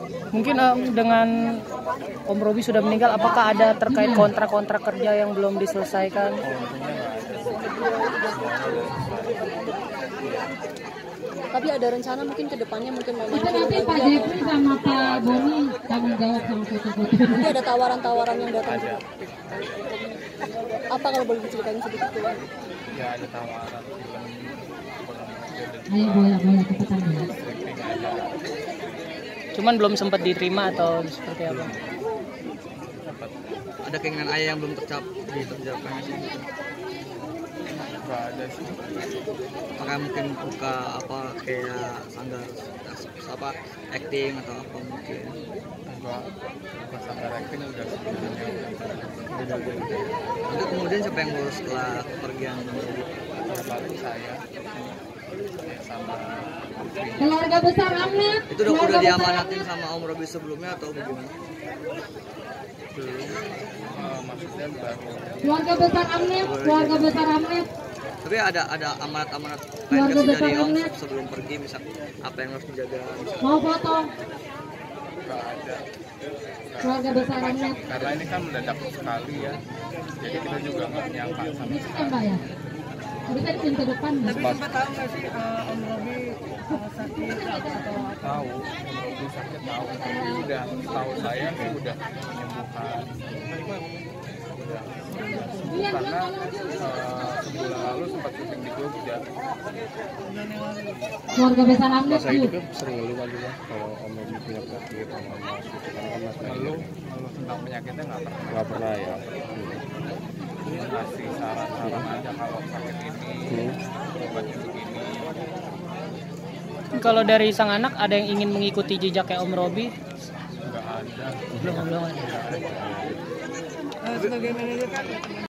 Mungkin dengan Om Robi sudah meninggal, apakah ada terkait kontrak-kontrak kerja yang belum diselesaikan? Tapi ada rencana mungkin ke depannya mungkin mau Itu nanti Pak Jeffrey sama Pak Boni tanggung jawab sama foto-foto. nanti ada tawaran-tawaran yang datang juga. Apa kalau boleh diceritain sedikit dulu? Ya ada tawaran film. Ayo bola cepetan ya. Cuman belum sempat diterima atau seperti apa? Ada keinginan ayah yang belum terjawabkan sih. Nggak ada sih. Makanya mungkin buka apa kayak sanggar apa acting atau apa mungkin. Enggak, pas sanggar acting udah sebelumnya. Nanti kemudian siapa yang ngurus setelah kepergian? Ya paling saya sama Keluarga besar Amnet. Itu udah diamanatin sama Om Robi sebelumnya atau bagaimana? belum, maksudnya baru. Keluarga besar Amnet. Tapi ada amanat-amanat lain Keluarga kasih dari besar Om Amnet. sebelum pergi, misal apa yang harus dijaga? Mau foto. Nggak ada. Keluarga besar Amnet. Karena ini kan mendadak sekali ya, jadi kita juga nggak menyangka sama Itu kan Mbak ya. Tapi tadi pintu depan. Tapi sempat tahu nggak sih Om Robi sakit atau tahu, Robi sakit tahu, tapi udah tahu saya sih udah penyembuhan, udah karena sebulan lalu sempat syuting di Jogja. Keluarga besar Amnet. Masa itu kan sering ngeluh kan juga kalau Om Robi punya penyakit sama Mas gitu kan Mas Ngeluh tentang penyakitnya nggak pernah ya. Kasih saran-saran aja kalau sakit ini obatnya begini. kalau dari sang anak ada yang ingin mengikuti jejaknya Om Robi? Nggak ada. Belum ada. Nggak ada. Sebagai manajer kan